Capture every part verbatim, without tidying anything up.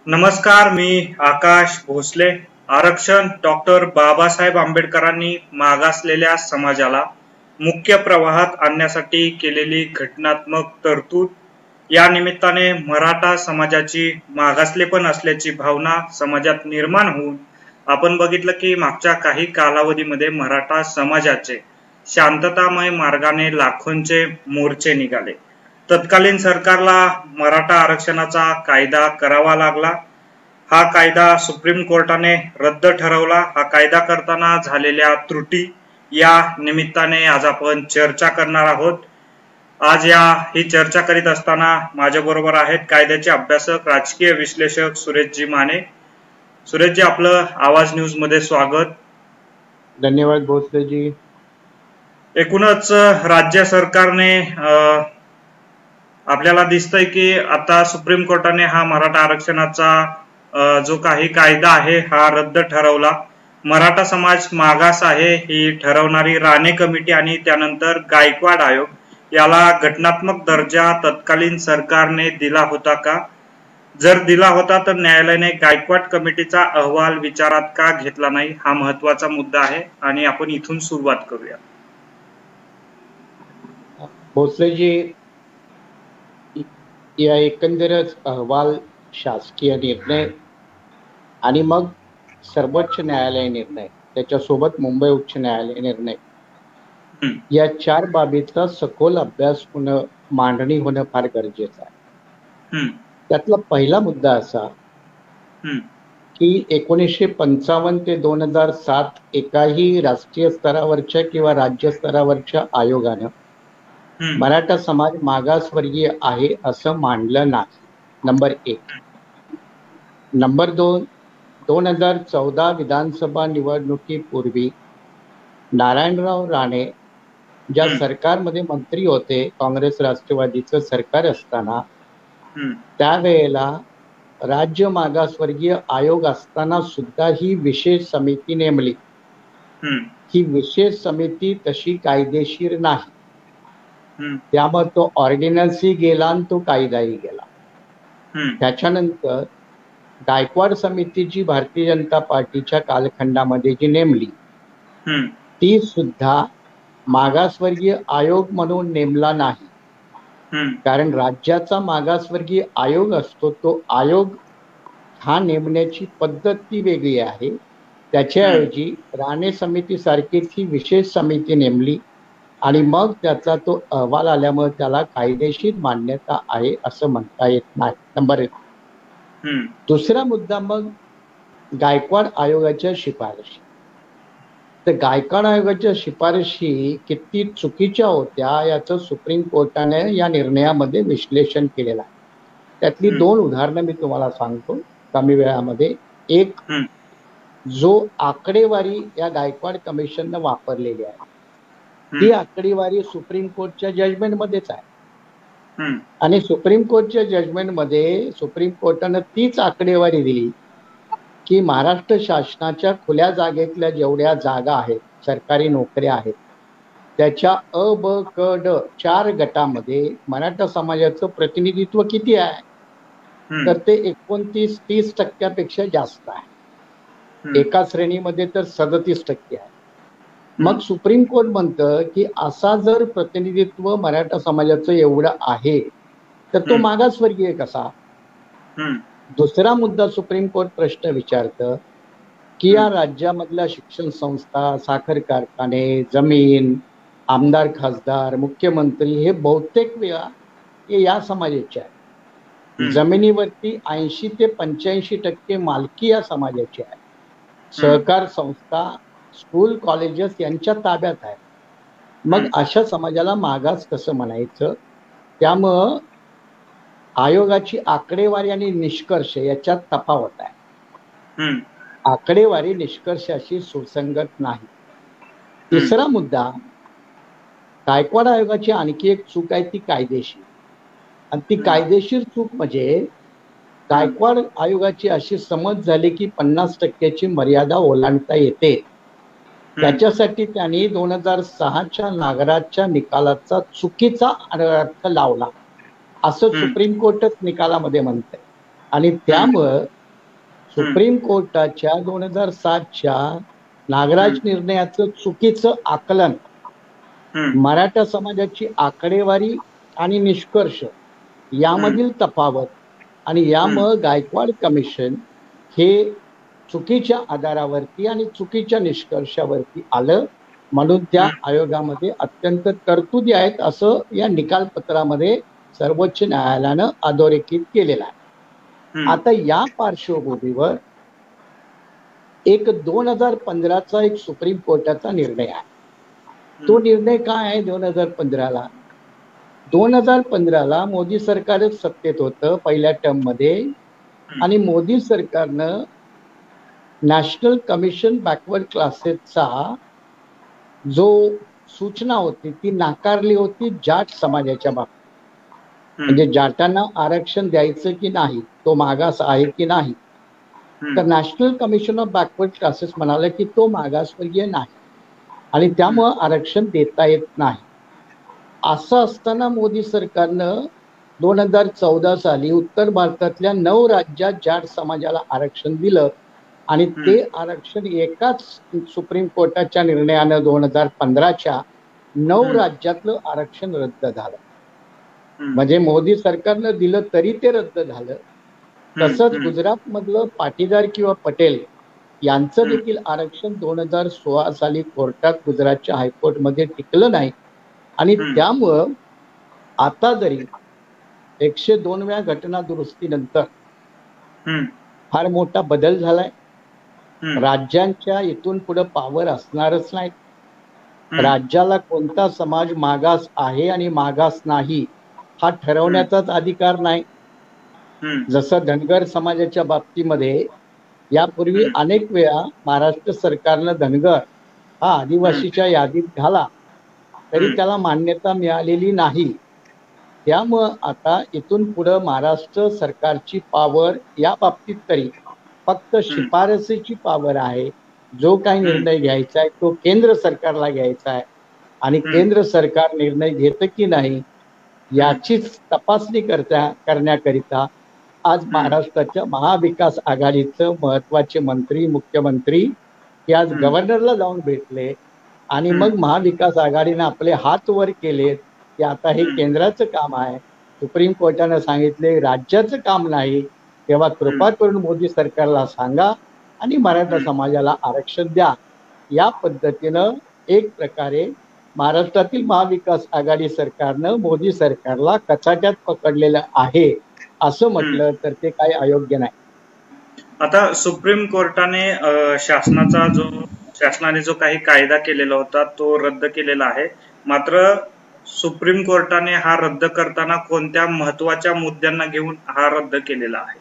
नमस्कार, मी आकाश भोसले. आरक्षण डॉक्टर बाबासाहेब आंबेडकरांनी मागासलेल्या समाजाला मुख्य प्रवाहात आणण्यासाठी केलेली घटनात्मक तरतूद. या निमित्ताने मराठा समाजाची मागासलेपण असल्याची भावना समाजात निर्माण होऊन आपण बघितलं की मागच्या काही कालावधीमध्ये मराठा समाजाचे शांततामय मार्गाने लाखोंचे मोर्चे निघाले. तत्कालीन सरकारला मराठा आरक्षणाचा कायदा करावा लागला. हा कायदा सुप्रीम कोर्टाने रद्द ठरवला. हा कायदा करताना झालेल्या त्रुटी या निमित्ताने आज आपण चर्चा करणार आहोत. आज या ही चर्चा करीत असताना माझ्या बरोबर आहेत कायद्याचे अभ्यासक, राजकीय विश्लेषक सुरेशजी माने. सुरेशजी, आपलं आवाज न्यूज मध्ये स्वागत. धन्यवाद भोसलेजी. एकूणच राज्य सरकारने आपल्याला दिसतंय की आता सुप्रीम कोर्टाने हा मराठा आरक्षणाचा जो काही कायदा आहे हा रद्द ठरवला. मराठा समाज मागास आहे ही ठरवणारी राणे कमिटी आणि त्यानंतर गायकवाड आयोग याला घटनात्मक दर्जा तत्कालीन सरकारने दिला होता का? जर दिला होता तर न्यायालयाने गायकवाड कमिटीचा अहवाल विचारात का घेतला नाही, हा महत्वाचा मुद्दा आहे आणि आपण इथून सुरुवात करूया. भोसलेजी, या एकंदरच अहवाल, शासकीय निर्णय आणि मग सर्वोच्च न्यायालय निर्णय, त्याच्यासोबत मुंबई उच्च न्यायालय निर्णय, या चार बाबीचा सखोल अभ्यास होणं, मांडणी होणं फार गरजेचं आहे. त्यातला पहिला मुद्दा असा की एकोणीसशे पंचावन्न ते दोन हजार सात एकाही राष्ट्रीय स्तरावरच्या किंवा राज्य स्तरावरच्या आयोगानं मराठा समाज मागासवर्गीय आहे असं मानलं नाही. नंबर एक. नंबर दोन, दोन हजार चौदा विधानसभा निवडणुकीपूर्वी नारायणराव राणे ज्या सरकारमध्ये मंत्री होते, काँग्रेस राष्ट्रवादीचं सरकार असताना, त्यावेळेला राज्य मागासवर्गीय आयोग असताना सुद्धा ही विशेष समिती नेमली. ही विशेष समिती तशी कायदेशीर नाही. त्यामुळे तो ऑर्डिनन्सही गेला आणि तो कायदाही गेला. त्याच्यानंतर गायकवाड समिती जी भारतीय जनता पार्टीच्या कालखंडामध्ये जी नेमली, ती सुद्धा मागासवर्गीय आयोग म्हणून नेमला नाही. कारण राज्याचा मागासवर्गीय आयोग असतो, तो आयोग हा नेमण्याची पद्धत ती वेगळी आहे. त्याच्याऐवजी राणे समिती सारखीच ही विशेष समिती नेमली आणि मग त्याचा तो अहवाल आल्यामुळे त्याला कायदेशीर मान्यता आहे असं म्हणता येत नाही. नंबर एक. दुसरा मुद्दा, मग गायकवाड आयोगाच्या शिफारशी. तर गायकवाड आयोगाच्या शिफारशी किती चुकीच्या होत्या याचं सुप्रीम कोर्टाने या निर्णयामध्ये विश्लेषण केलेलं आहे. त्यातली दोन उदाहरणं मी तुम्हाला सांगतो कमी वेळामध्ये. एक, जो आकडेवारी या गायकवाड कमिशननं वापरलेली आहे ती आकडेवारी सुप्रीम कोर्टच्या जजमेंटमध्येच आहे आणि सुप्रीम कोर्टच्या जजमेंटमध्ये सुप्रीम कोर्टानं तीच आकडेवारी दिली की महाराष्ट्र शासनाच्या खुल्या जागेतल्या जेवढ्या जागा आहेत, सरकारी नोकऱ्या आहेत, त्याच्या अ ब क ड चार गटामध्ये मराठा समाजाचं प्रतिनिधित्व किती आहे, तर ते एकोणतीस तीस टक्क्यापेक्षा जास्त आहे. एका श्रेणीमध्ये तर सदतीस टक्के आहे. मग सुप्रीम कोर्ट म्हणतं की असा जर प्रतिनिधित्व मराठा समाजाचं एवढं आहे तर तो मागासवर्गीय कसा? दुसरा मुद्दा, सुप्रीम कोर्ट प्रश्न विचारतं की या राज्यामधल्या शिक्षण संस्था, साखर कारखाने, जमीन, आमदार खासदार, मुख्यमंत्री हे बहुतेक वेळा हे या समाजाचे आहे. जमिनीवरती ऐंशी ते पंच्याऐंशी टक्के मालकी या समाजाची आहे. सहकार संस्था, स्कूल, कॉलेजेस यांच्या ताब्यात आहे. मग अशा समाजाला मागास कसं म्हणायचं? त्यामुळं आयोगाची आकडेवारी आणि निष्कर्ष याच्यात तफावत आहे. आकडेवारी निष्कर्षाशी सुसंगत नाही. तिसरा मुद्दा, गायकवाड आयोगाची आणखी एक चूक आहे ती कायदेशीर. आणि ती कायदेशीर चूक म्हणजे गायकवाड आयोगाची अशी समज झाली की पन्नास टक्क्याची मर्यादा ओलांडता येते. त्याच्यासाठी त्यांनी दोन हजार सहाच्या नागराजच्या निकालाचा चुकीचा अर्थ लावला असं सुप्रीम कोर्टच निकालामध्ये म्हणतंय. आणि त्यामुळं सुप्रीम कोर्टाच्या दोन हजार सातच्या नागराज निर्णयाचं चुकीचं आकलन, मराठा समाजाची आकडेवारी आणि निष्कर्ष यामधील तफावत आणि यामुळं गायकवाड कमिशन हे चुकीच्या आधारावरती आणि चुकीच्या निष्कर्षावरती आलं, म्हणून त्या आयोगामध्ये अत्यंत तरतुदी आहेत असं या निकालपत्रामध्ये सर्वोच्च न्यायालयानं अधोरेखित केलेलं आहे. आता या पार्श्वभूमीवर एक दोन हजार पंधराचा एक सुप्रीम कोर्टाचा निर्णय आहे. तो निर्णय काय आहे? दोन हजार पंधराला दोन हजार पंधराला मोदी सरकारच सत्तेत होतं पहिल्या टर्म मध्ये, आणि मोदी सरकारनं नॅशनल कमिशन बॅकवर्ड क्लासेसचा जो सूचना होती ती नाकारली होती जाट समाजाच्या बाबतीत. म्हणजे जाटांना आरक्षण द्यायचं की नाही, तो मागास आहे की नाही, तर national commission of backward classes म्हणाले की तो मागासवर्गीय नाही आणि त्यामुळं आरक्षण देता येत नाही. असं असताना मोदी सरकारनं दोन हजार चौदा साली उत्तर भारतातल्या नऊ राज्यात जाट समाजाला आरक्षण दिलं आणि ते आरक्षण एकाच सुप्रीम कोर्टाच्या निर्णयानं दोन हजार पंधराच्या नऊ राज्यातलं आरक्षण रद्द झालं. म्हणजे मोदी सरकारनं दिलं तरी ते रद्द झालं. तसंच गुजरात मधलं पाटीदार किंवा पटेल यांचं देखील आरक्षण दोन हजार सोळा साली कोर्टात गुजरातच्या हायकोर्टमध्ये टिकलं नाही आणि त्यामुळं आता जरी एकशे दोन वेळा घटना दुरुस्तीनंतर फार मोठा बदल झालाय. राज्यांच्या इथून पुढे पॉवर असणारच नाही. राज्याला कोणता समाज मागास आहे आणि मागास नाही हा ठरवण्याचाच अधिकार नाही. जसं धनगर समाजाच्या बाबतीमध्ये यापूर्वी अनेक वेळा महाराष्ट्र सरकारनं धनगर हा आदिवासीच्या यादीत घाला तरी त्याला मान्यता मिळालेली नाही. त्यामुळं आता इथून पुढं महाराष्ट्र सरकारची पॉवर या बाबतीत तरी फक्त शिफारसीची पॉवर आहे. जो काही निर्णय घ्यायचा आहे तो केंद्र सरकारला घ्यायचा आहे आणि केंद्र सरकार निर्णय घेतं की नाही याचीच तपासणी करता करण्याकरिता आज महाराष्ट्राच्या महाविकास आघाडीचं महत्वाचे मंत्री मुख्यमंत्री हे आज गव्हर्नरला जाऊन भेटले आणि मग महाविकास आघाडीने आपले हात वर केलेत की आता हे केंद्राचं काम आहे. सुप्रीम कोर्टानं सांगितले राज्याचं काम नाही, तेव्हा कृपा करून मोदी सरकारला सांगा आणि मराठा समाजाला आरक्षण द्या. या पद्धतीनं एक प्रकारे महाराष्ट्रातील महाविकास आघाडी सरकारनं मोदी सरकारला कचाट्यात पकडलेलं आहे असं म्हटलं तर ते काही अयोग्य नाही. आता सुप्रीम कोर्टाने शासनाचा जो शासनाने जो काही कायदा केलेला होता तो रद्द केलेला आहे. मात्र सुप्रीम कोर्टाने हा रद्द करताना कोणत्या महत्वाच्या मुद्द्यांना घेऊन हा रद्द केलेला आहे?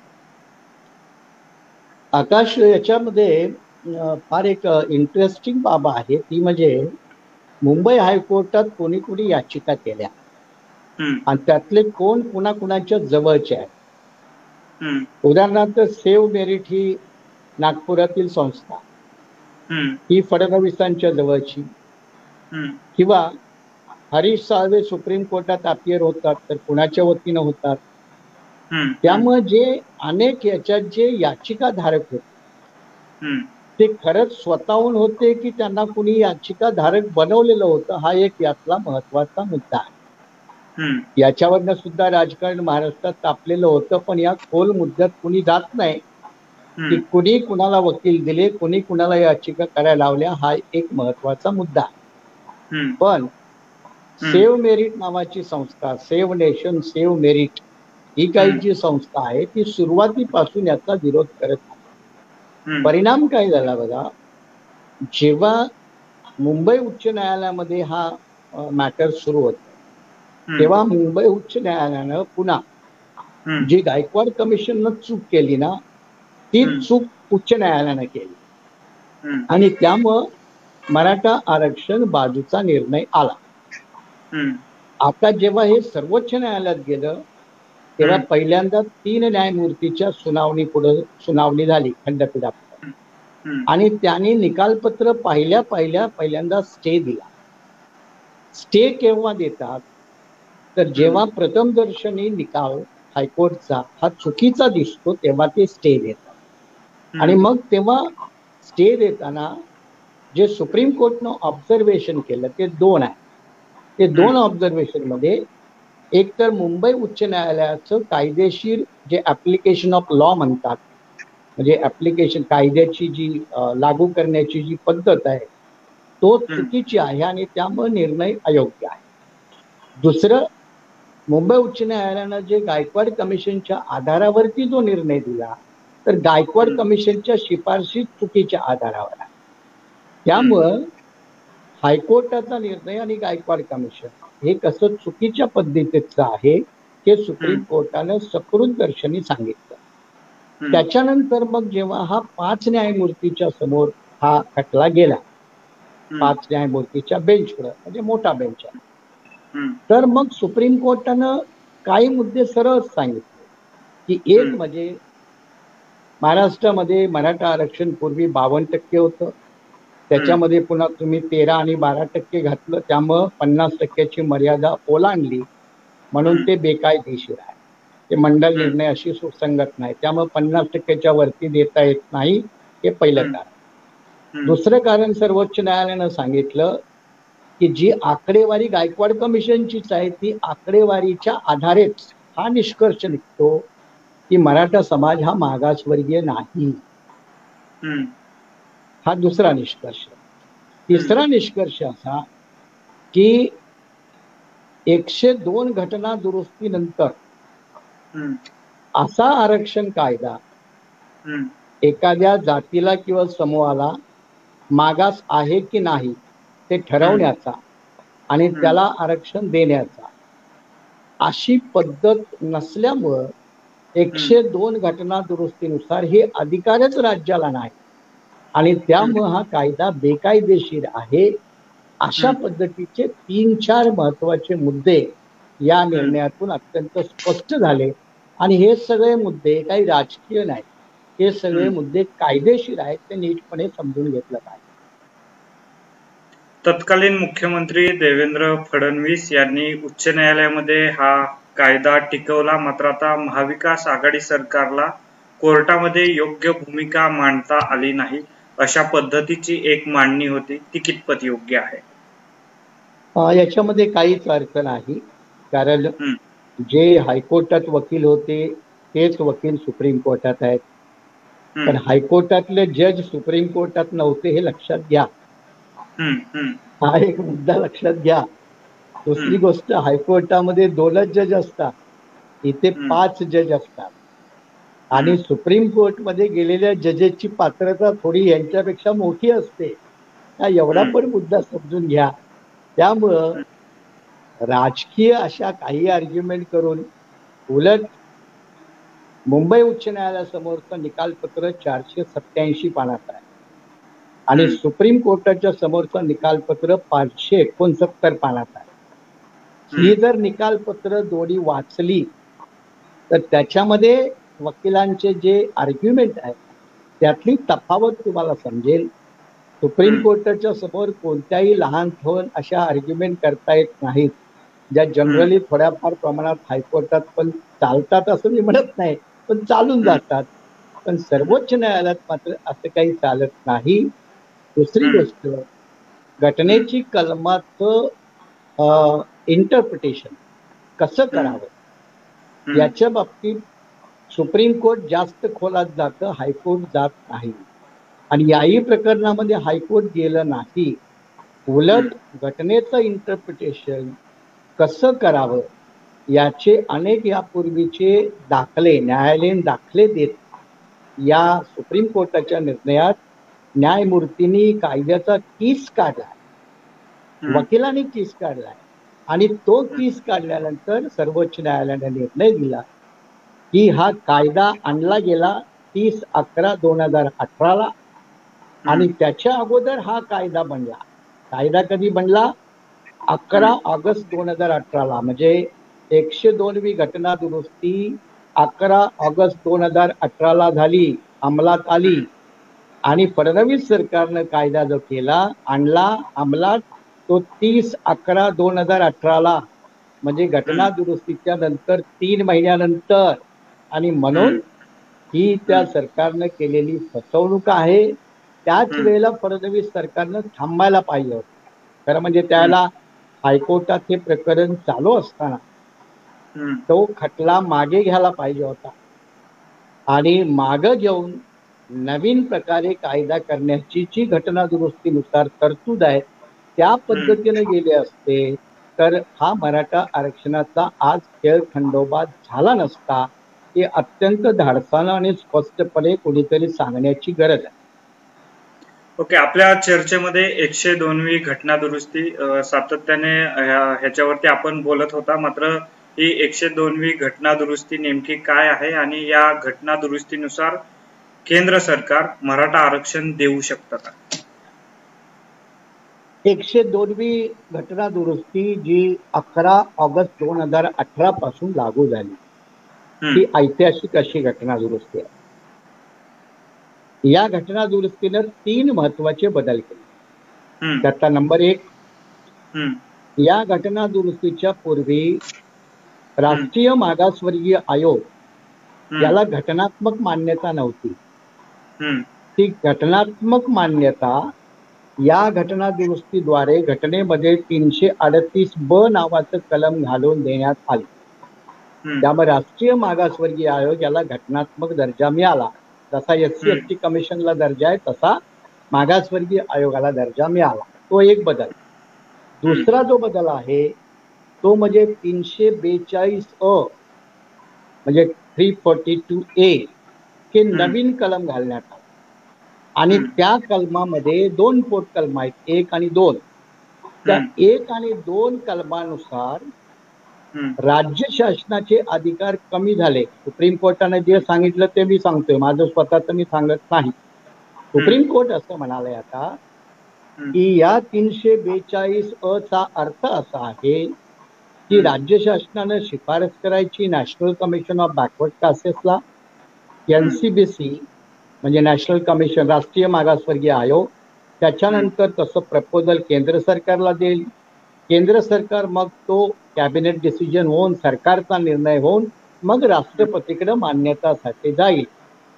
आकाश, याच्यामध्ये फार एक इंटरेस्टिंग बाब आहे ती म्हणजे मुंबई हायकोर्टात कोणी कोणी याचिका केल्या आणि त्यातले कोण कुणा कुणाच्या जवळचे आहे. उदाहरणार्थ सेव्ह मेरिट ही नागपुरातील संस्था ही फडणवीसांच्या जवळची, किंवा हरीश साळवे सुप्रीम कोर्टात अपियर होतात तर कुणाच्या वतीनं होतात. त्यामुळे जे अनेक याच्यात जे याचिकाधारक होते ते खरंच स्वतःहून होते की त्यांना कुणी याचिकाधारक बनवलेलं होतं हा एक यातला महत्वाचा मुद्दा आहे. याच्यावरनं सुद्धा राजकारण महाराष्ट्रात तापलेलं होतं, पण या खोल मुद्द्यात कुणी जात नाही की कुणी कुणाला वकील दिले, कुणी कुणाला याचिका करायला लावल्या हा एक महत्वाचा मुद्दा आहे. पण सेव्ह मेरिट नावाची संस्था, सेव्ह नेशन सेव्ह मेरिट ही काही जी संस्था आहे ती सुरुवातीपासून याचा विरोध करत आहे. परिणाम काय झाला बघा, जेव्हा मुंबई उच्च न्यायालयामध्ये हा मॅटर सुरू होता तेव्हा मुंबई उच्च न्यायालयानं पुन्हा जी गायकवाड कमिशननं चूक केली ना ती चूक उच्च न्यायालयानं केली आणि त्यामुळं मराठा आरक्षण बाजूचा निर्णय आला. आता जेव्हा हे सर्वोच्च न्यायालयात गेलं तेव्हा पहिल्यांदा तीन न्यायमूर्तीच्या सुनावणी पुढे सुनावणी झाली खंडपीठात आणि त्याने निकालपत्र पाहिल्या पाहिल्या पहिल्यांदा स्टे दिला. स्टे केव्हा देतात तर जेव्हा प्रथमदर्शनी निकाल हायकोर्टचा हा चुकीचा दिसतो तेव्हा ते स्टे देतात. आणि मग तेव्हा स्टे देताना जे सुप्रीम कोर्टनं ऑब्झर्वेशन केलं ते दोन आहे. ते दोन ऑब्झर्वेशन मध्ये एक तर मुंबई उच्च न्यायालयाचं कायदेशीर जे ऍप्लिकेशन ऑफ लॉ म्हणतात, म्हणजे ऍप्लिकेशन कायद्याची जी लागू करण्याची जी पद्धत आहे तो चुकीची आहे आणि त्यामुळे निर्णय अयोग्य आहे. दुसरं, मुंबई उच्च न्यायालयानं जे गायकवाड कमिशनच्या आधारावरती जो निर्णय दिला तर गायकवाड कमिशनच्या शिफारशी चुकीच्या आधारावर आहे. त्यामुळं हायकोर्टाचा निर्णय आणि गायकवाड कमिशन हे कसं चुकीच्या पद्धतीचं आहे हे सुप्रीम कोर्टानं सकृत दर्शनी सांगितलं. त्याच्यानंतर मग जेव्हा हा पाच न्यायमूर्तीच्या समोर हा खटला गेला, पाच न्यायमूर्तीच्या बेंचवर, म्हणजे मोठा बेंच आहे, तर मग सुप्रीम कोर्टानं काही मुद्दे सरळ सांगितले की एक म्हणजे महाराष्ट्रामध्ये मराठा आरक्षण पूर्वी बावन्न टक्के होतं, त्याच्यामध्ये पुन्हा तुम्ही तेरा आणि बारा टक्के घातलं, त्यामुळं पन्नास टक्क्याची मर्यादा ओलांडली म्हणून ते बेकायदेशीर आहे. ते मंडल निर्णय अशी सुसंगत नाही, त्यामुळे पन्नास टक्क्याच्या वरती देता येत नाही, हे पहिलं कारण. दुसरं कारण सर्वोच्च न्यायालयानं सांगितलं की जी आकडेवारी गायकवाड कमिशनचीच आहे ती आकडेवारीच्या आधारेच हा निष्कर्ष निघतो की मराठा समाज हा मागासवर्गीय नाही. हा दुसरा निष्कर्ष. तिसरा निष्कर्ष असा की एकशे दोन घटना दुरुस्तीनंतर असा आरक्षण कायदा एखाद्या जातीला किंवा समूहाला मागास आहे की नाही ते ठरवण्याचा आणि त्याला आरक्षण देण्याचा अशी पद्धत नसल्यामुळं एकशे दोन घटना दुरुस्तीनुसार हे अधिकारच राज्याला नाही आणि त्यामुळे हा कायदा बेकायदेशीर आहे. अशा पद्धतीचे तीन चार महत्वाचे मुद्दे या निर्णयातून अत्यंत स्पष्ट झाले आणि हे सगळे मुद्दे काही राजकीय नाही, हे सगळे मुद्दे कायदेशीर आहेत, ते नीटपणे समजून घेतलं पाहिजे. तत्कालीन मुख्यमंत्री देवेंद्र फडणवीस यांनी उच्च न्यायालयामध्ये हा कायदा टिकवला, मात्र आता महाविकास आघाडी सरकारला कोर्टामध्ये योग्य भूमिका मांडता आली नाही अशा पद्धतीची एक मांडणी होती, ती कितपत योग्य आहे? याच्यामध्ये काहीच अर्थ नाही, कारण जे हायकोर्टात वकील होते तेच वकील सुप्रीम कोर्टात आहेत, पण हायकोर्टातले जज सुप्रीम कोर्टात नव्हते हे लक्षात घ्या. हा एक मुद्दा लक्षात घ्या. दुसरी गोष्ट, हायकोर्टामध्ये दोनच जज असतात, इथे पाच जज असतात आणि सुप्रीम कोर्टमध्ये गेलेल्या जजेसची पात्रता थोडी यांच्यापेक्षा मोठी असते. हा एवढा पण मुद्दा समजून घ्या. त्यामुळं राजकीय अशा काही आर्ग्युमेंट करून, उलट मुंबई उच्च न्यायालयासमोरचं निकालपत्र चारशे सत्याऐंशी पानाचं आहे आणि सुप्रीम कोर्टाच्या समोरचं निकालपत्र पाचशे एकोणसत्तर पानाचं आहे. ही जर निकालपत्र दोन्ही वाचली तर त्याच्यामध्ये वकिलांचे जे आर्ग्युमेंट आहेत त्यातली तफावत तुम्हाला समजेल. सुप्रीम कोर्टाच्या समोर कोणत्याही लहान थोन अशा आर्ग्युमेंट करता येत नाहीत, ज्या जनरली थोड्याफार प्रमाणात हायकोर्टात पण चालतात असं मी म्हणत नाही, पण चालून जातात. पण सर्वोच्च न्यायालयात मात्र असं काही चालत नाही. दुसरी गोष्ट, घटनेची कलमाचं इंटरप्रिटेशन कसं करावं याच्या बाबतीत सुप्रीम कोर्ट जास्त खोलात जातं, हायकोर्ट जात नाही आणि याही प्रकरणामध्ये हायकोर्ट गेलं नाही. उलट घटनेचं इंटरप्रिटेशन कसं करावं याचे अनेक यापूर्वीचे दाखले, न्यायालयीन दाखले देत या सुप्रीम कोर्टाच्या निर्णयात न्यायमूर्तींनी कायद्याचा कीस काढलाय, वकिलांनी कीस काढलाय आणि तो कीस काढल्यानंतर सर्वोच्च न्यायालयाने निर्णय दिला की हा कायदा आणला गेला तीस अकरा दोन हजार अठराला आणि त्याच्या अगोदर हा कायदा बनला. कायदा कधी बनला? अकरा ऑगस्ट दोन हजार अठराला, म्हणजे एकशे दोनवी घटना दुरुस्ती अकरा ऑगस्ट दोन हजार अठराला झाली, अंमलात आली आणि फडणवीस सरकारनं कायदा जो केला, आणला अंमलात, तो तीस अकरा दोन हजार अठराला म्हणजे घटना दुरुस्तीच्या नंतर तीन महिन्यानंतर, आणि म्हणून ही त्या सरकारनं केलेली फसवणूक आहे. त्याच वेळेला फडणवीस सरकारनं थांबायला पाहिजे होतं. खरं म्हणजे त्याला हायकोर्टात हे प्रकरण चालू असताना तो खटला मागे घ्यायला पाहिजे होता आणि मागे घेऊन नवीन प्रकारे कायदा करण्याची जी घटना दुरुस्तीनुसार तरतूद आहे त्या पद्धतीने गेले असते तर हा मराठा आरक्षणाचा आज खेळ खंडोबा झाला नसता. हे अत्यंत धाडसानं आणि स्पष्टपणे कोणीतरी सांगण्याची गरज आहे. ओके, आपल्या चर्चेमध्ये एकशे दोनवी घटना दुरुस्ती सातत्याने ह्याच्यावरती आपण बोलत होता. मात्र ही एकशे दोनवी घटना दुरुस्ती नेमकी काय आहे आणि या घटना दुरुस्तीनुसार केंद्र सरकार मराठा आरक्षण देऊ शकतं का? एकशे दोनवी घटना दुरुस्ती जी अकरा ऑगस्ट दोन हजार अठरा पासून लागू झाली ही ऐतिहासिक अशी घटना दुरुस्ती आहे. या घटना दुरुस्तीनं तीन महत्वाचे बदल केले. त्यातला नंबर एक, या घटना दुरुस्तीच्या पूर्वी राष्ट्रीय मागासवर्गीय आयोग याला घटनात्मक मान्यता नव्हती. ती घटनात्मक मान्यता या घटना दुरुस्तीद्वारे घटनेमध्ये तीनशे अडतीस ब नावाचं कलम घालून देण्यात आले. त्यामुळे राष्ट्रीय मागासवर्गीय आयोग याला घटनात्मक दर्जा मिळाला. जसा एस सी एस टी कमिशनला दर्जा आहे तसा मागासवर्गीय आयोगाला दर्जा मिळाला. तो एक बदल. दुसरा जो बदल आहे तो म्हणजे तीनशे बेचाळीस अ म्हणजे थ्री फोर्टी टू ए हे नवीन कलम घालण्यात आले आणि त्या कलमामध्ये दोन पोट कलम आहेत, एक आणि दोन. त्या एक आणि दोन कलमानुसार राज्य शासनाचे अधिकार कमी झाले. सुप्रीम कोर्टाने जे सांगितलं ते मी सांगतोय, माझं स्वतःच मी सांगत नाही. सुप्रीम कोर्ट असं म्हणालंय आता की या तीनशे बेचाळीस अ चा अर्थ असा आहे की राज्य शासनानं शिफारस करायची नॅशनल कमिशन ऑफ बॅकवर्ड क्लासेसला, एनसीबीसी म्हणजे नॅशनल कमिशन राष्ट्रीय मागासवर्गीय आयोग, त्याच्यानंतर तसं प्रपोजल केंद्र सरकारला देईल. केंद्र सरकार मग तो कॅबिनेट डिसिजन होऊन सरकारचा निर्णय होऊन मग राष्ट्रपतीकडे मान्यतासाठी जाईल.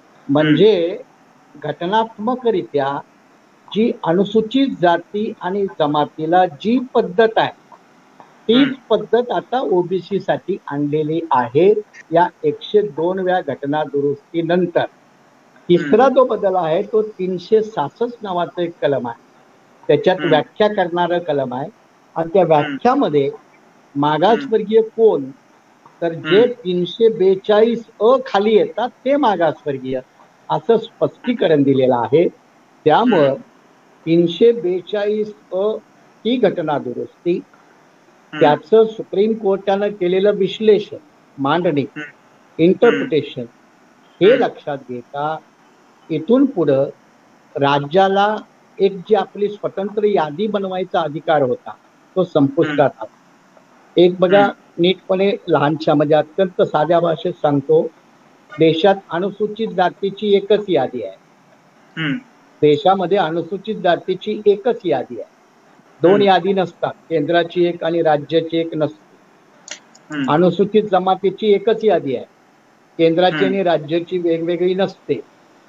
म्हणजे घटनात्मकरित्या जी अनुसूचित जाती आणि जमातीला जी पद्धत आहे तीच पद्धत आता ओबीसी साठी आणलेली आहे या एकशे दोनव्या घटना दुरुस्तीनंतर. तिसरा जो बदल आहे तो तीनशे सहासष्ट नावाचं एक कलम आहे. त्याच्यात व्याख्या करणारं कलम आहे आणि त्या व्याख्यामध्ये मागासवर्गीय कोण तर जे तीनशे बेचाळीस अ खाली येतात ते मागासवर्गीय असं स्पष्टीकरण दिलेलं आहे. त्यामुळं तीनशे बेचाळीस अ ही घटना दुरुस्ती, त्याचं सुप्रीम कोर्टानं केलेलं विश्लेषण, मांडणी, इंटरप्रिटेशन हे लक्षात घेता इथून पुढं राज्याला एक जी आपली स्वतंत्र यादी बनवायचा अधिकार होता तो संपुष्टात आला. एक बघा नीटपणे लहानशा म्हणजे अत्यंत साध्या भाषेत सांगतो, देशात अनुसूचित जातीची एकच यादी आहे. देशामध्ये अनुसूचित जातीची एकच यादी आहे. दोन यादी नसतात, केंद्राची एक आणि राज्याची एक नसते. अनुसूचित जमातीची एकच यादी आहे, केंद्राची आणि राज्याची वेगवेगळी नसते.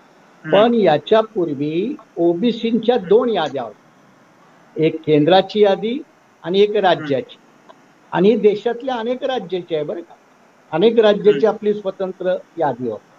पण याच्या पूर्वी ओबीसीच्या दोन याद्या होत्या, एक केंद्राची यादी आणि एक राज्याची. आणि देशातल्या अनेक राज्याची आहे बरं का, अनेक राज्याची आपली स्वतंत्र यादी होती.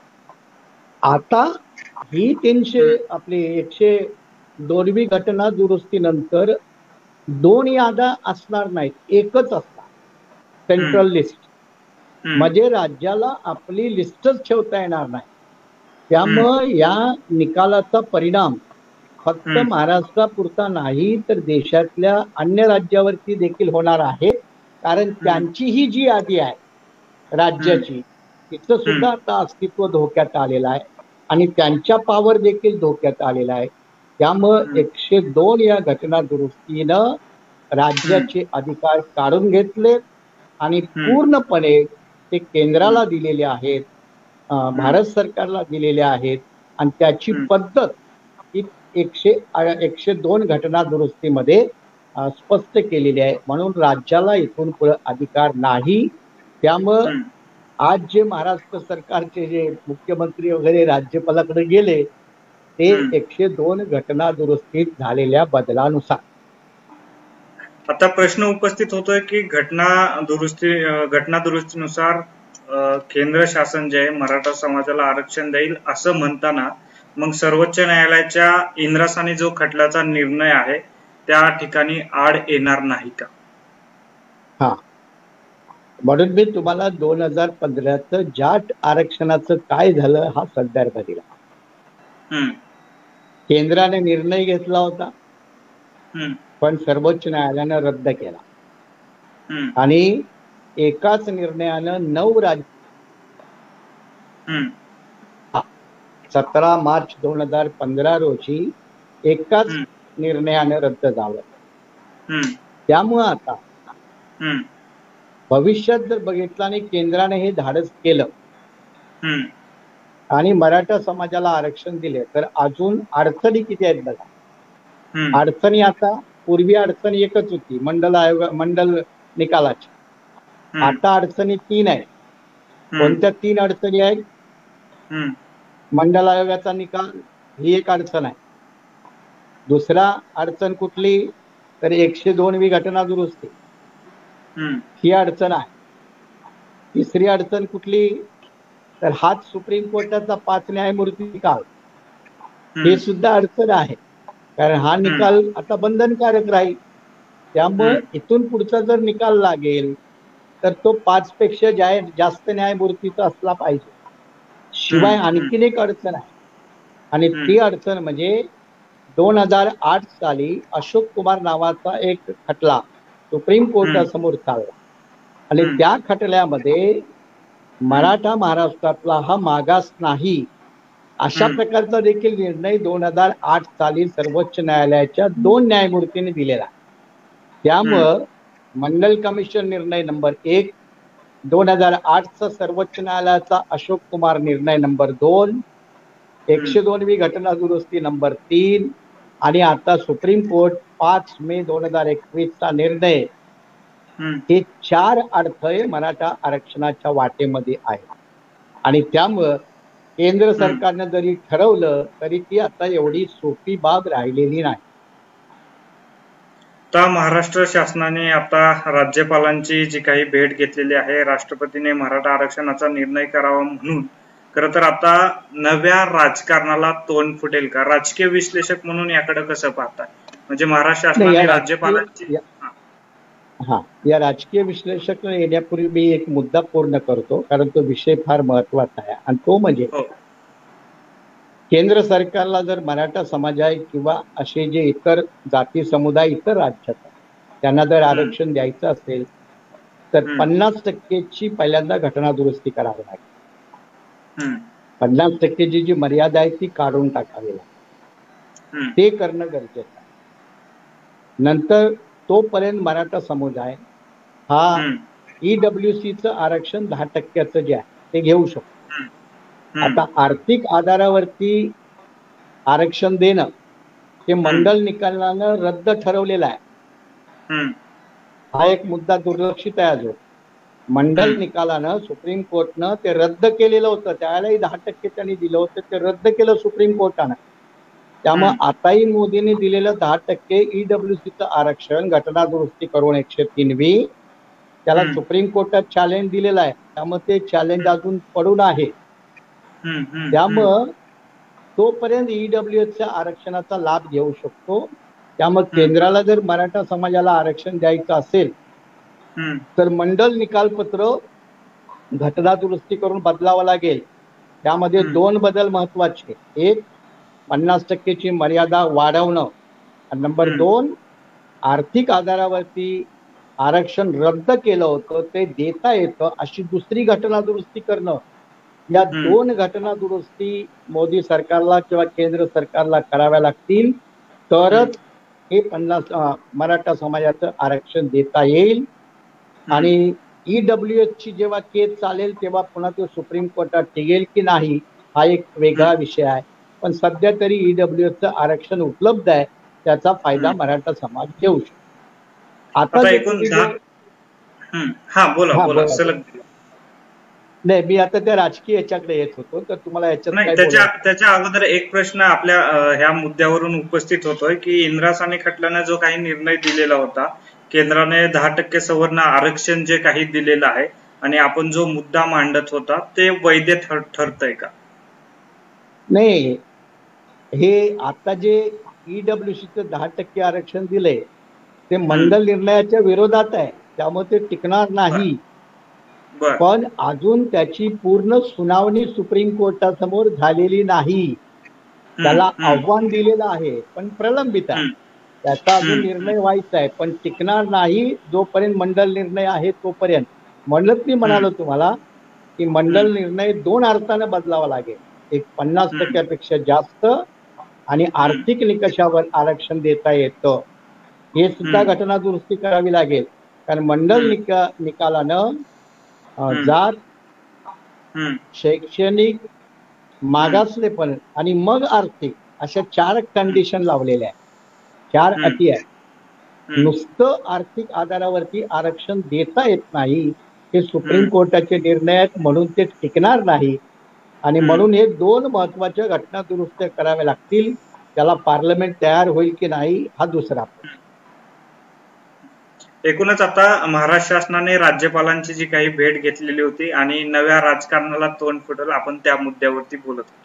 आता ही तीनशे आपली एकशे दोनवी घटना दुरुस्तीनंतर दोन याद्या असणार नाहीत, एकच असणार सेंट्रल लिस्ट. म्हणजे राज्याला आपली लिस्टच ठेवता येणार नाही. त्यामुळं या निकालाचा परिणाम फक्त महाराष्ट्रापुरता नाही तर देशातल्या अन्य राज्यावरती देखील होणार आहे. कारण त्यांची ही जी यादी आहे राज्याची तिचं सुद्धा आता अस्तित्व धोक्यात आलेलं आहे आणि त्यांच्या पावर देखील धोक्यात आलेला आहे. त्यामुळं एकशे दोन या घटना दुरुस्तीनं राज्याचे अधिकार काढून घेतले आणि पूर्णपणे ते केंद्राला दिलेले आहेत, भारत सरकारला दिलेले आहेत. आणि त्याची पद्धत ही एकशे एकशे दोन घटना दुरुस्तीमध्ये स्पष्ट केलेली आहे, म्हणून राज्याला इथून पुढे अधिकार नाही. त्यामुळं आज जे महाराष्ट्र सरकारचे जे मुख्यमंत्री वगैरे राज्यपालाकडे गेले ते एकशे दोन घटना दुरुस्तीत झालेल्या बदलानुसार. आता प्रश्न उपस्थित होतोय की घटना दुरुस्ती घटना दुरुस्तीनुसार केंद्र शासन जे आहे मराठा समाजाला आरक्षण देईल असं म्हणताना मग सर्वोच्च न्यायालयाच्या इंद्रासानी जो खटल्याचा निर्णय आहे त्या ठिकाणी आड येणार नाही का? हा, म्हणून मी तुम्हाला दोन हजार पंधराच जाट आरक्षणाचं काय झालं हा संदर्भ दिला. केंद्राने निर्णय घेतला होता पण सर्वोच्च न्यायालयानं रद्द केला आणि एकाच निर्णयानं नऊ राज्य सतरा मार्च दोन हजार पंधरा रोजी एकाच निर्णयाने रद्द झालं. त्यामुळं आता भविष्यात जर बघितलं आणि केंद्राने हे धाडस केलं आणि मराठा समाजाला आरक्षण दिले तर अजून अडचणी किती आहेत बघा. अडचणी आता पूर्वी अडचण एकच होती मंडल आयोग मंडल निकालाची, आता अडचणी तीन आहेत. कोणत्या तीन अडचणी आहेत? मंडल आयोगाचा निकाल ही एक अडचण आहे. दुसरा अडचण कुठली तर एकशे दोनवी घटना दुरुस्ती ही अडचण आहे. तिसरी अडचण कुठली तर हाच सुप्रीम कोर्टाचा पाच न्यायमूर्ती निकाल हे सुद्धा अडचण आहे, कारण हा निकाल आता बंधनकारक राहील. त्यामुळे इथून पुढचा जर निकाल लागेल तर तो पाच पेक्षा जास्त न्यायमूर्तीचा असला पाहिजे. शिवाय आणखीन एक अडचण आहे आणि ती अडचण म्हणजे दोन हजार आठ साली अशोक कुमार नावाचा एक खटला सुप्रीम कोर्टासमोर चालला आणि त्या खटल्यामध्ये मराठा महाराष्ट्रातला हा मागास नाही अशा प्रकारचा देखील निर्णय दोन हजार आठ साली सर्वोच्च न्यायालयाच्या दोन न्यायमूर्तींनी दिलेला. त्यामुळं मंडल कमिशन निर्णय नंबर एक, दोन हजार आठचा सर्वोच्च न्यायालयाचा अशोक कुमार निर्णय नंबर दोन, एकशे दोनवी घटना दुरुस्ती नंबर तीन आणि आता सुप्रीम कोर्ट पाच मे दोन हजार एकवीस चा निर्णय, हे चार अडथळे मराठा आरक्षणाच्या वाटेमध्ये आहेत. आणि त्यामुळं केंद्र सरकारनं जरी ठरवलं तरी ती आता एवढी सोपी बाब राहिलेली नाही. आता महाराष्ट्र शासनाने आता राज्यपालांची जी काही भेट घेतलेली आहे, राष्ट्रपतीने मराठा आरक्षणाचा निर्णय करावा म्हणून, खरं तर आता नव्या राजकारणाला तोंड फुटेल का? राजकीय विश्लेषक म्हणून याकडे कसं पाहताय? म्हणजे महाराष्ट्र शासनाने राज्यपालांची हा या राजकीय विश्लेषक येण्यापूर्वी मी एक मुद्दा पूर्ण करतो, कारण तो विषय फार महत्वाचा आहे आणि तो म्हणजे केंद्र सरकारला जर मराठा समाज आहे किंवा असे जे इतर जाती समुदाय इतर राज्यात त्यांना जर आरक्षण द्यायचं असेल तर पन्नास टक्केची पहिल्यांदा घटना दुरुस्ती करावी लागेल. पन्नास टक्केची जी मर्यादा आहे ती काढून टाकावी लागेल. ते करणं गरजेचं आहे. नंतर तोपर्यंत मराठा समुदाय हा ईडब्ल्यूसीचं आरक्षण दहा टक्क्याचं जे आहे ते घेऊ शकतो. आता आर्थिक आधारावरती आरक्षण देणं हे मंडल निकालानं रद्द ठरवलेलं आहे. हा एक मुद्दा दुर्लक्षित आहे. अजून मंडल निकालानं सुप्रीम कोर्टनं ते रद्द केलेलं होतं, त्यावेळेलाही दहा टक्के त्यांनी दिलं होतं, ते रद्द केलं सुप्रीम कोर्टानं. त्यामुळे आताही मोदींनी दिलेलं दहा टक्के ईडब्ल्यूसीचं आरक्षण घटना दुरुस्ती करून एकशे तीनवी त्याला सुप्रीम कोर्टात चॅलेंज दिलेलं आहे. त्यामुळे ते चॅलेंज अजून पडून आहे. त्यामुळं तोपर्यंत ईडब्ल्यूएसच्या आरक्षणाचा लाभ घेऊ शकतो. त्यामुळे केंद्राला जर मराठा समाजाला आरक्षण द्यायचं असेल तर मंडल निकालपत्र घटना दुरुस्ती करून बदलावं लागेल. त्यामध्ये दोन बदल महत्वाचे, एक पन्नास टक्केची मर्यादा वाढवणं आणि नंबर दोन आर्थिक आधारावरती आरक्षण रद्द केलं होतं ते देता येतं अशी दुसरी घटना दुरुस्ती करणं. या दोन घटना दुरुस्ती मोदी सरकारला किंवा केंद्र सरकारला कराव्या लागतील तरच हे पन्नास मराठा समाजाचं आरक्षण देता येईल. आणि ईडब्ल्यूएस ची जेव्हा केस चालेल तेव्हा पुन्हा तो सुप्रीम कोर्टात टिकेल की नाही हा एक वेगळा विषय आहे. पण सध्या तरी ईडब्ल्यूएसचं आरक्षण उपलब्ध आहे, त्याचा फायदा मराठा समाज घेऊ शकतो. आता आता जे एकूण तुम्ही दहा जो हम्म, हा बोला हा बोला बोला बोला. सलग. नाही, मी आता त्या राजकीय याच्याकडे येत होतो, तर तुम्हाला याच्यात नाही, काय त्याच्या बोलायचं? त्याच्या अगोदर एक प्रश्न आपल्या अ, ह्या मुद्द्यावरून उपस्थित होतोय की इंदिरासाने खटल्याने जो काही निर्णय दिलेला होता, केंद्राने दहा टक्के सवर्ण आरक्षण जे काही दिलेलं आहे आणि आपण जो मुद्दा मांडत होता ते वैध ठर ठरतंय का? नाही, हे आता जे ईडब्ल्यूसीचं दहा टक्के आरक्षण दिलंय ते हम्म, मंडल निर्णयाच्या विरोधात आहे, त्यामुळे ते टिकणार बर नाही. बर पण अजून त्याची पूर्ण सुनावणी सुप्रीम कोर्टासमोर झालेली नाही. हम्म त्याला हम्म आव्हान दिलेलं आहे, पण प्रलंबित आहे. हम्म त्याचा अजून हम्म हम्म निर्णय व्हायचा आहे, पण टिकणार नाही जोपर्यंत मंडल निर्णय आहे तोपर्यंत. म्हणूनच मी हम्म म्हणालो तुम्हाला की हम्म मंडल निर्णय दोन अर्थानं बदलावा लागेल. एक पन्नास हम्म टक्क्यापेक्षा जास्त आणि हम्म आर्थिक निकषावर आरक्षण देता येतं, हे सुद्धा हम्म घटना दुरुस्ती करावी लागेल. कारण मंडल हम्म निका निकालानं अ, हम्म जात, हम्म शैक्षणिक हम्म मागासलेपण आणि मग आर्थिक अशा चार हम्म कंडिशन लावलेल्या आहेत, चार हम्म अटी आहेत. हम्म नुसतं आर्थिक आधारावरती आरक्षण देता येत नाही, हे सुप्रीम हम्म कोर्टाचे निर्णय आहेत, म्हणून ते टिकणार नाही. आणि हम्म म्हणून हे दोन महत्वाच्या घटना दुरुस्त्या कराव्या लागतील. त्याला पार्लमेंट तयार होईल की नाही हा दुसरा प्रश्न. एकूणच आता महाराष्ट्र शासनाने राज्यपालांची जी काही भेट घेतलेली होती आणि नव्या राजकारणाला तोंड फुटल, आपण त्या मुद्द्यावरती बोलत होतो.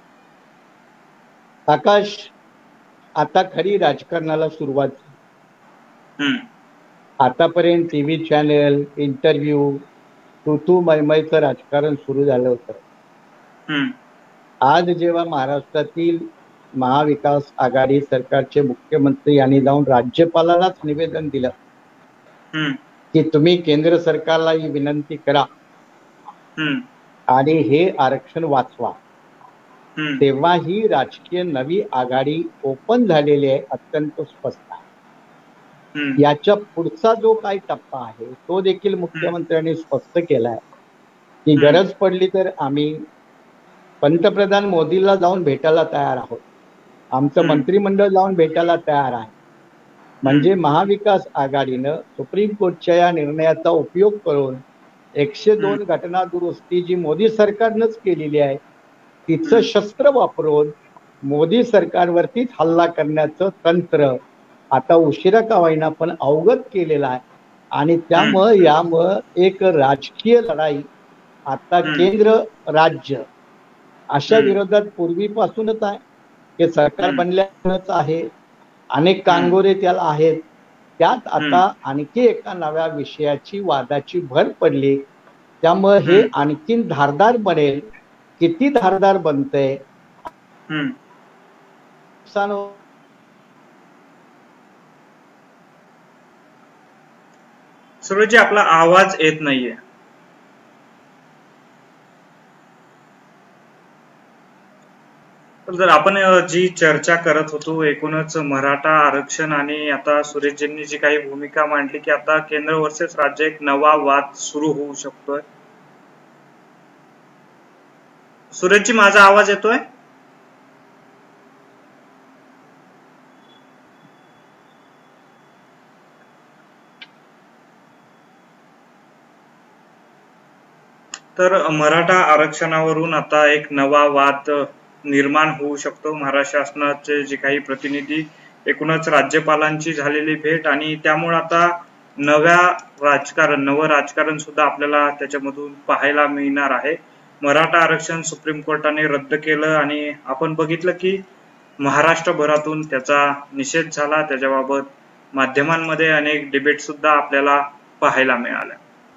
आकाश, आता खरी राजकारणाला सुरुवात झाली. हम्म आतापर्यंत टीव्ही चॅनल, इंटरव्ह्यू, तू तू मैमयचं राजकारण सुरू झालं होतं. हम्म आज जेव्हा महाराष्ट्रातील महाविकास आघाडी सरकारचे मुख्यमंत्री यांनी जाऊन राज्यपालालाच निवेदन दिलं हम्म की तुम्ही केंद्र सरकारला ही विनंती करा हम्म आणि हे आरक्षण वाचवा, हम्म तेव्हा ही राजकीय नवी आघाडी ओपन झालेली आहे, अत्यंत स्पष्ट आहे. हम्म याच्या पुढचा जो काही टप्पा आहे तो देखील हम्म मुख्यमंत्र्यांनी स्पष्ट केलाय की हम्म गरज पडली तर आम्ही पंतप्रधान मोदीला जाऊन भेटायला तयार आहोत, आमचं हम्म मंत्रिमंडळ जाऊन भेटायला तयार आहे. हम्म म्हणजे महाविकास आघाडीनं सुप्रीम कोर्टच्या या निर्णयाचा उपयोग करून एकशे हम्म दोन घटना दुरुस्ती जी मोदी सरकारनंच केलेली आहे तिचं हम्म शस्त्र वापरून मोदी सरकारवरतीच हल्ला करण्याचं तंत्र आता उशिरा का होईना पण अवगत केलेलं आहे. आणि हम्म त्यामुळं यामुळं एक राजकीय लढाई आता हम्म केंद्र राज्य अशा हम्म विरोधात पूर्वीपासूनच आहे, हे सरकार हम्म बनल्यानंच आहे, अनेक हम्म कांगोरे त्याला आहेत. त्यात हम्म आता आणखी एका नव्या विषयाची वादाची भर पडली, त्यामुळे हे हम्म आणखीन धारदार बनेल. किती धारदार बनतंय हम्म नुकसान हो- सूरजजी, आपला आवाज येत नाहीये. तर जर आपण अ, जी चर्चा करत होतो एकूणच मराठा आरक्षण आणि आता सुरेशजींनी जी काही भूमिका मांडली की आता केंद्र वर्सेस राज्य एक नवा वाद सुरू होऊ शकतोय. सुरेशजी, माझा आवाज येतोय? तर मराठा आरक्षणावरून आता एक नवा वाद निर्माण होऊ शकतो. महाराष्ट्र शासनाचे जे काही प्रतिनिधी, एकूणच राज्यपालांची झालेली भेट आणि त्यामुळे आता नव्या राजकारण नवं राजकारण सुद्धा आपल्याला त्याच्यामधून पाहायला मिळणार आहे. मराठा आरक्षण सुप्रीम कोर्टाने रद्द केलं आणि आपण बघितलं की महाराष्ट्रभरातून त्याचा निषेध झाला. त्याच्याबाबत माध्यमांमध्ये अनेक डिबेट सुद्धा आपल्याला पाहायला मिळाल्या.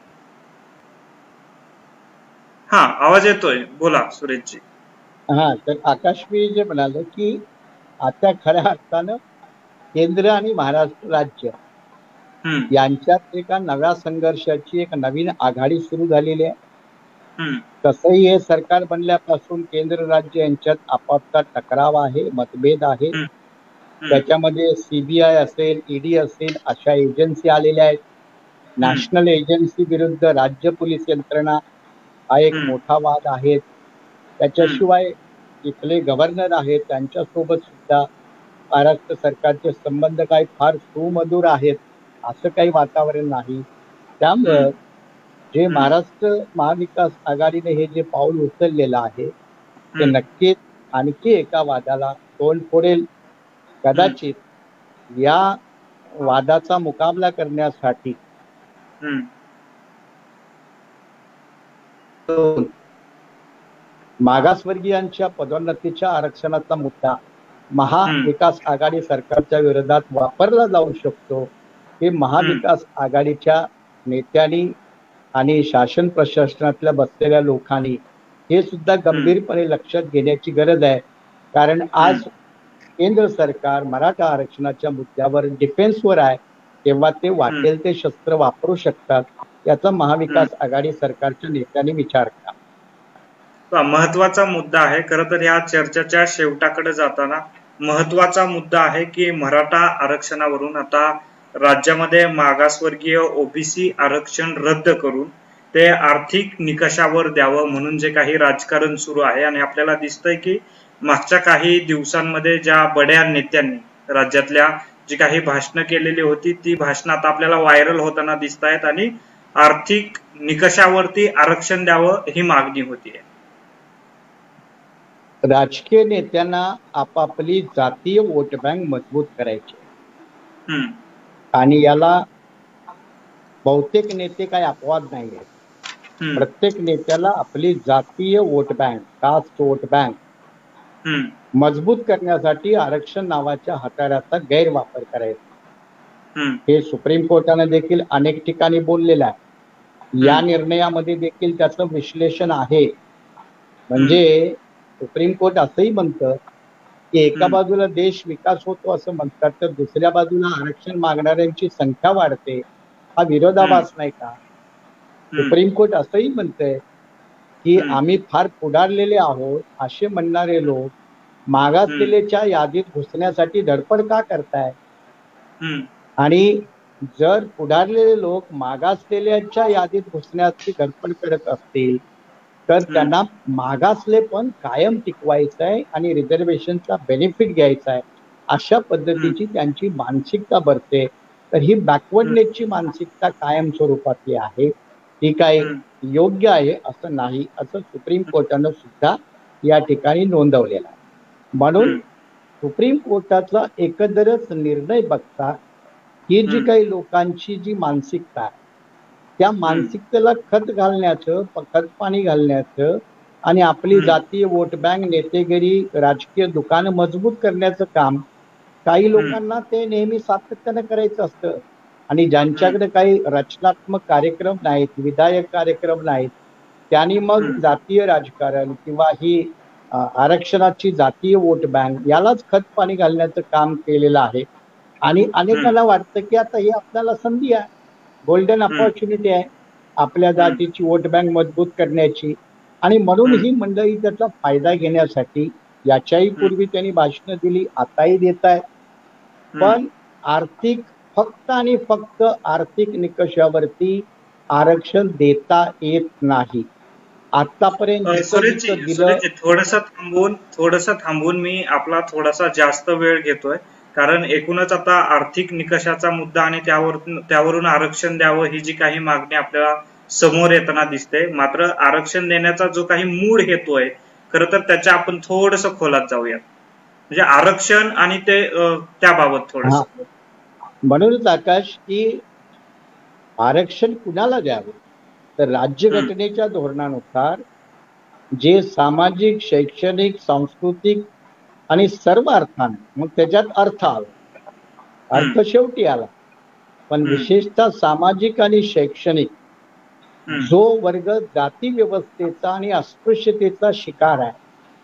हा, आवाज येतोय, बोला सुरेशजी. हा, तर आकाश मी जे म्हणालो की आता खऱ्या अर्थानं केंद्र आणि महाराष्ट्र राज्य हम्म यांच्यात एका नव्या संघर्षाची एक नवीन आघाडी सुरू झालेली आहे. हम्म तसंही हे सरकार बनल्यापासून केंद्र राज्य यांच्यात आपापचा टकराव आहे, मतभेद आहे. हम्म हम्म त्याच्यामध्ये सीबीआय असेल, ईडी असेल अशा एजन्सी आलेल्या आहेत. हम्म नॅशनल एजन्सी विरुद्ध राज्य पोलीस यंत्रणा हा एक हम्म मोठा वाद आहे. हम्म त्याच्याशिवाय इथले गव्हर्नर आहेत, त्यांच्यासोबत सुद्धा महाराष्ट्र सरकारचे संबंध काही फार सुमधुर आहेत असं काही वातावरण नाही. त्यामुळं जे महाराष्ट्र महाविकास आघाडीने हे जे पाऊल उचललेलं आहे ते नक्कीच आणखी एका वादाला तोंड फोडेल. कदाचित या वादाचा मुकाबला करण्यासाठी मागासवर्गीयांच्या पदोन्नतीच्या आरक्षणाचा मुद्दा महाविकास आघाडी सरकारच्या विरोधात वापरला जाऊ शकतो. हे महाविकास आघाडीच्या नेत्यांनी आणि शासन प्रशासनातल्या बसलेल्या लोकांनी हे सुद्धा गंभीरपणे लक्षात घेण्याची गरज आहे. कारण आज केंद्र सरकार मराठा आरक्षणाच्या मुद्द्यावर डिफेन्सवर आहे, तेव्हा ते वाटेल ते शस्त्र वापरू शकतात. याचा महाविकास आघाडी सरकारच्या नेत्यांनी विचार करा. महत्वाचा मुद्दा आहे. खरं तर या चर्चेच्या शेवटाकडे जाताना महत्वाचा मुद्दा आहे की मराठा आरक्षणावरून आता राज्यामध्ये मागासवर्गीय ओबीसी आरक्षण रद्द करून ते आर्थिक निकषावर द्यावं म्हणून जे काही राजकारण सुरू आहे. आणि आपल्याला दिसतंय की मागच्या काही दिवसांमध्ये ज्या बड्या नेत्यांनी राज्यातल्या जी काही भाषणं केलेली होती ती भाषणं आता आपल्याला व्हायरल होताना दिसत आहेत आणि आर्थिक निकषावरती आरक्षण द्यावं ही मागणी होतीये. राजकीय नेत्यांना आपापली जातीय वोट बँक मजबूत करायची आणि याला बहुतेक नेते काही अपवाद नाही आहेत. प्रत्येक नेत्याला आपली जातीय vote bank, caste vote bank मजबूत करण्यासाठी आरक्षण नावाच्या हत्याराचा गैरवापर करायचा. हे सुप्रीम कोर्टाने देखील अनेक ठिकाणी बोललेलं आहे. या निर्णयामध्ये देखील त्याचं विश्लेषण आहे. म्हणजे सुप्रीम कोर्ट असंही म्हणतं की एका बाजूला देश विकास होतो असं म्हणतात, तर दुसऱ्या बाजूला आरक्षण मागणाऱ्यांची संख्या वाढते. हा विरोधाभास नाही का? सुप्रीम कोर्ट असंही म्हणतंय की आम्ही फार पुढारलेले आहोत असे म्हणणारे लोक मागासलेल्याच्या यादीत घुसण्यासाठी धडपड का करताय? आणि जर पुढारलेले लोक मागासलेल्याच्या यादीत घुसण्याची धडपड करत असतील तर त्यांना मागासले पण कायम टिकवायचं आहे आणि रिझर्वेशनचा बेनिफिट घ्यायचा आहे अशा पद्धतीची त्यांची मानसिकता भरते. तर ही बॅकवर्डनेसची मानसिकता कायम स्वरूपातली आहे. ती काय योग्य आहे असं नाही, असं सुप्रीम कोर्टानं सुद्धा या ठिकाणी नोंदवलेलं आहे. म्हणून सुप्रीम कोर्टाचा एकंदरच निर्णय बघता ही जी काही लोकांची जी मानसिकता आहे त्या मानसिकतेला खत घालण्याचं, खत पाणी घालण्याचं आणि आपली जातीय वोट बँक, नेतेगिरी, राजकीय दुकानं मजबूत करण्याचं काम काही लोकांना ते नेहमी सातत्यानं करायचं असतं. आणि ज्यांच्याकडे काही रचनात्मक कार्यक्रम नाहीत, विधायक कार्यक्रम नाहीत, त्यांनी मग जातीय राजकारण किंवा ही आरक्षणाची जातीय वोट बँक यालाच खत पाणी घालण्याचं काम केलेलं आहे. आणि अनेकांना वाटतं की आता ही आपल्याला संधी आहे, गोल्डन ऑपॉर्च्युनिटी आहे आपल्या जातीची वोट बँक मजबूत करण्याची. आणि म्हणून ही मंडळी त्याचा फायदा घेण्यासाठी याच्याही पूर्वी त्यांनी भाषणं दिली, आताही देत आहेत. पण आर्थिक फक्त आणि फक्त आर्थिक निकषावरती आरक्षण देता येत नाही. आतापर्यंत थोडस थांबून थोडस थांबून मी आपला थोडासा जास्त वेळ घेतोय कारण एकूणच आता आर्थिक निकषाचा मुद्दा आणि त्यावरून त्यावरून आरक्षण द्यावं ही जी काही मागणी आपल्याला समोर येताना दिसते. मात्र आरक्षण देण्याचा जो काही मूळ हेतू आहे खरं तर त्याच्या आपण थोडस खोलात जाऊयात. म्हणजे आरक्षण आणि ते त्याबाबत थोडस. म्हणूनच आकाश की आरक्षण कुणाला द्यावे तर राज्यघटनेच्या धोरणानुसार जे सामाजिक, शैक्षणिक, सांस्कृतिक आणि सर्व अर्थाने, मग त्याच्यात अर्थ आला, अर्थ शेवटी आला, पण विशेषतः सामाजिक आणि शैक्षणिक जो वर्ग जाती व्यवस्थेचा आणि अस्पृश्यतेचा शिकार आहे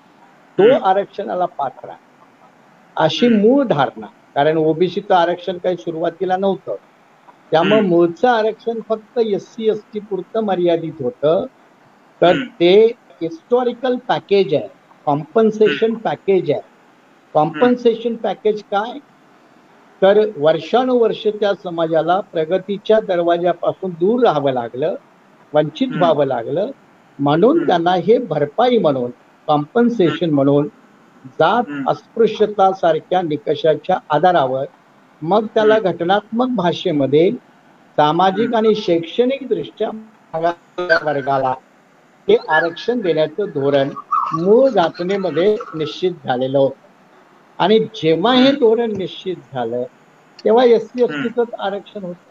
तो आरक्षणाला पात्र आहे अशी मूळ धारणा. कारण ओबीसीचं आरक्षण काही सुरुवातीला नव्हतं, त्यामुळे मूळचं आरक्षण फक्त एस सी एस टी पुरतं मर्यादित होतं. तर ते हिस्टॉरिकल पॅकेज आहे, कॉम्पन्सेशन पॅकेज आहे. कॉम्पन्सेशन पॅकेज काय तर वर्षानुवर्ष त्या समाजाला प्रगतीच्या दरवाजापासून दूर राहावं लागलं, वंचित व्हावं लागलं, म्हणून त्यांना हे भरपाई म्हणून, कॉम्पन्सेशन म्हणून जात अस्पृश्यता सारख्या निकषाच्या आधारावर मग त्याला घटनात्मक भाषेमध्ये सामाजिक आणि शैक्षणिक दृष्ट्या मागासलेल्या वर्गाला हे आरक्षण देण्याचं धोरण मूळ घटनेमध्ये निश्चित झालेलं होतं. आणि जेव्हा हे धोरण निश्चित झालं तेव्हा एस सी एस टीच आरक्षण होतं.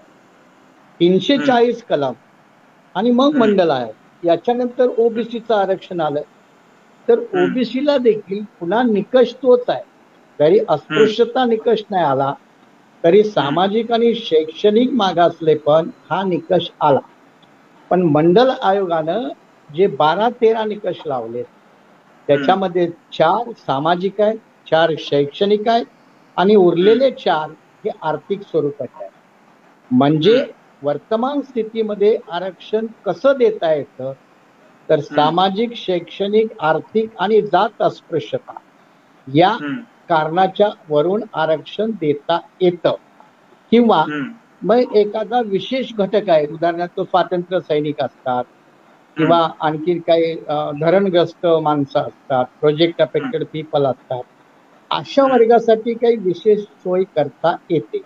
तीनशे चाळीस कलम आणि मग मंडल आहे. याच्यानंतर ओबीसीचं आरक्षण आलं. तर ओबीसीला देखील पुन्हा निकष तोच आहे. जरी अस्पृश्यता निकष नाही आला तरी सामाजिक आणि शैक्षणिक मागासलेपण हा निकष आला. पण मंडल आयोगानं जे बारा तेरा निकष लावले त्याच्यामध्ये चार सामाजिक आहे, चार शैक्षणिक आहे आणि उरलेले चार हे आर्थिक स्वरूपाचे आहे. म्हणजे वर्तमान स्थितीमध्ये आरक्षण कसं देता येतं तर सामाजिक, शैक्षणिक, आर्थिक आणि जात अस्पृश्यता या कारणाच्या वरून आरक्षण देता येतं. किंवा मग एखादा विशेष घटक आहे, उदाहरणार्थ स्वातंत्र्य सैनिक असतात किंवा आणखी काही धरणग्रस्त माणसं असतात, प्रोजेक्ट अफेक्टेड पीपल असतात, अशा वर्गासाठी काही विशेष सोय करता येते.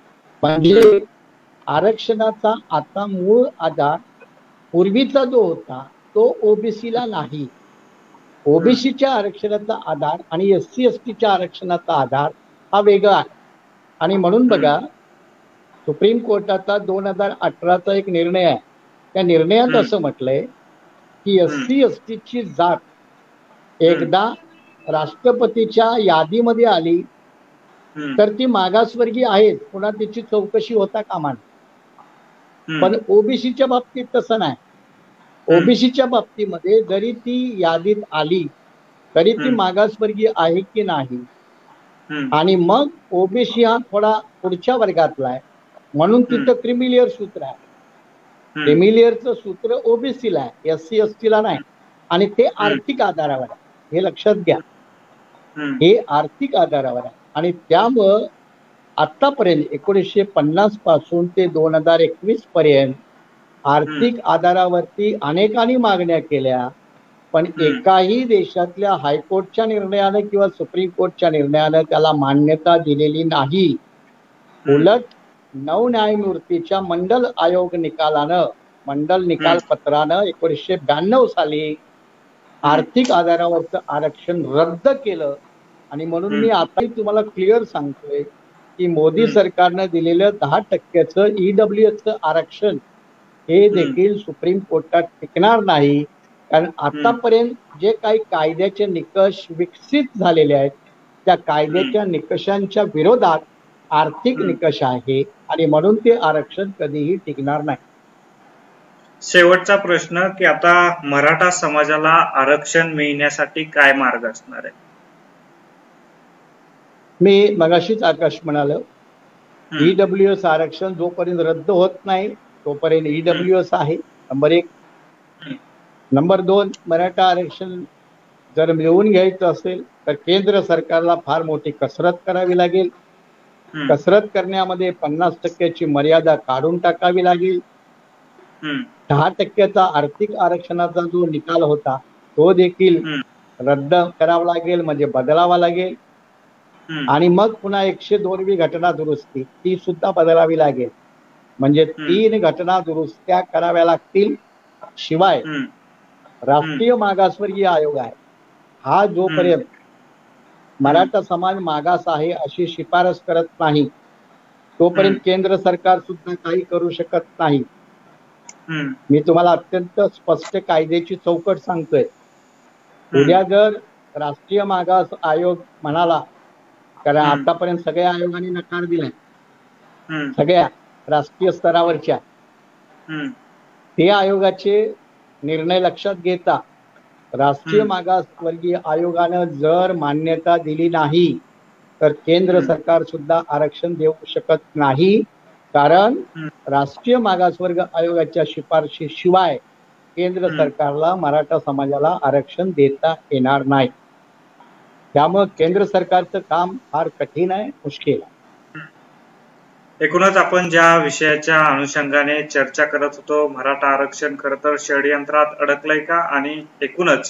म्हणजे आरक्षणाचा आता मूळ आधार पूर्वीचा जो होता तो ओबीसीला नाही. ओबीसीच्या आरक्षणाचा आधार आणि एस सी एस टीच्या आरक्षणाचा आधार हा वेगळा आहे. आणि म्हणून बघा सुप्रीम कोर्टाचा दोन हजार अठराचा एक निर्णय आहे. त्या निर्णयात असं म्हटलंय की एस सी एस टीची जात एकदा राष्ट्रपतीच्या यादीमध्ये आली तर ती मागासवर्गीय आहे, पुन्हा तिची चौकशी होता कामा नये. पण ओबीसीच्या बाबतीत तसं नाही. ओबीसीच्या बाबतीमध्ये जरी ती यादीत आली तरी ती मागासवर्गीय आहे की नाही. आणि मग ओबीसी हा थोडा पुढच्या वर्गातला आहे म्हणून तिथं क्रिमिलियर सूत्र आहे. क्रिमिलियरचं सूत्र ओबीसीला आहे, एस सी एस टीला नाही. आणि ते आर्थिक आधारावर आहे, हे लक्षात घ्या. हे आर्थिक आधारावर आहे. आणि त्यामुळं आतापर्यंत एकोणीसशे पन्नास पासून ते दोन हजार एकवीस पर्यंत आर्थिक आधारावरती अनेकांनी मागण्या केल्या, पण एकाही देशातल्या हायकोर्टच्या निर्णयाने किंवा सुप्रीम कोर्टच्या निर्णयाने त्याला मान्यता दिलेली नाही. उलट नऊ न्यायमूर्तीच्या मंडल आयोग निकालानं, मंडल निकाल पत्रानं एकोणीसशे ब्याण्णव साली आर्थिक आधारावरचं आरक्षण रद्द केलं. आणि म्हणून मी आताही तुम्हाला क्लिअर सांगतोय की मोदी सरकारनं दिलेलं दहा टक्क्याचं ईडब्ल्यूएसचं आरक्षण हे देखील सुप्रीम कोर्टात टिकणार नाही. कारण आतापर्यंत जे काही कायद्याचे निकष विकसित झालेले आहेत त्या कायद्याच्या निकषांच्या विरोधात आर्थिक निकष आहे आणि म्हणून ते आरक्षण कधीही टिकणार नाही. शेवटचा प्रश्न की आता मराठा समाजाला आरक्षण मिळण्यासाठी काय मार्ग असणार आहे? मी मगाशीच आकाश म्हणालो ईडब्ल्यूएस आरक्षण जोपर्यंत रद्द होत नाही तोपर्यंत ईडब्ल्यूएस आहे, नंबर एक. नंबर दोन, मराठा आरक्षण जर मिळवून घ्यायचं असेल तर केंद्र सरकारला फार मोठी कसरत करावी लागेल. कसरत करण्यामध्ये पन्नास टक्क्याची मर्यादा काढून टाकावी लागेल. दहा टक्क्याचा आर्थिक आरक्षणाचा जो निकाल होता तो देखील रद्द करावा लागेल, म्हणजे बदलावा लागेल. आणि मग पुन्हा एकशे दोनवी घटना दुरुस्ती ती सुद्धा बदलावी लागेल. म्हणजे तीन घटना दुरुस्त्या कराव्या लागतील. शिवाय राष्ट्रीय मागासवर्गीय आयोग आहे हा जोपर्यंत मराठा समाज मागास आहे अशी शिफारस करत नाही तोपर्यंत केंद्र सरकार सुद्धा काही करू शकत नाही. मी तुम्हाला अत्यंत स्पष्ट कायद्याची चौकट सांगतोय. उद्या जर राष्ट्रीय मागास आयोग म्हणाला, कारण आतापर्यंत सगळ्या आयोगाने नकार दिलाय, सगळ्या राष्ट्रीय स्तरावरच्या, ते आयोगाचे निर्णय लक्षात घेता राष्ट्रीय मागासवर्गीय आयोगानं जर मान्यता दिली नाही तर केंद्र सरकार सुद्धा आरक्षण देऊ शकत नाही. कारण राष्ट्रीय मागासवर्ग आयोगाच्या शिफारशीशिवाय केंद्र सरकारला मराठा समाजाला आरक्षण देता येणार नाही. त्यामुळे केंद्र सरकारचं काम फार कठीण आहे, मुश्किल आहे. एकूणच आपण ज्या विषयाच्या अनुषंगाने चर्चा करत होतो, मराठा आरक्षण खरं तर षडयंत्रात अडकलंय का, आणि एकूणच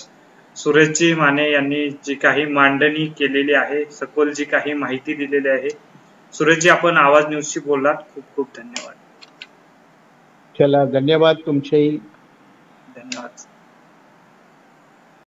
सुरेशजी माने यांनी जी काही मांडणी केलेली आहे, सखोल जी काही माहिती दिलेली आहे सुरेशजी, आपण आवाज न्यूजशी बोललात, खूप खूप धन्यवाद. चला, धन्यवाद तुमचेही. धन्यवाद.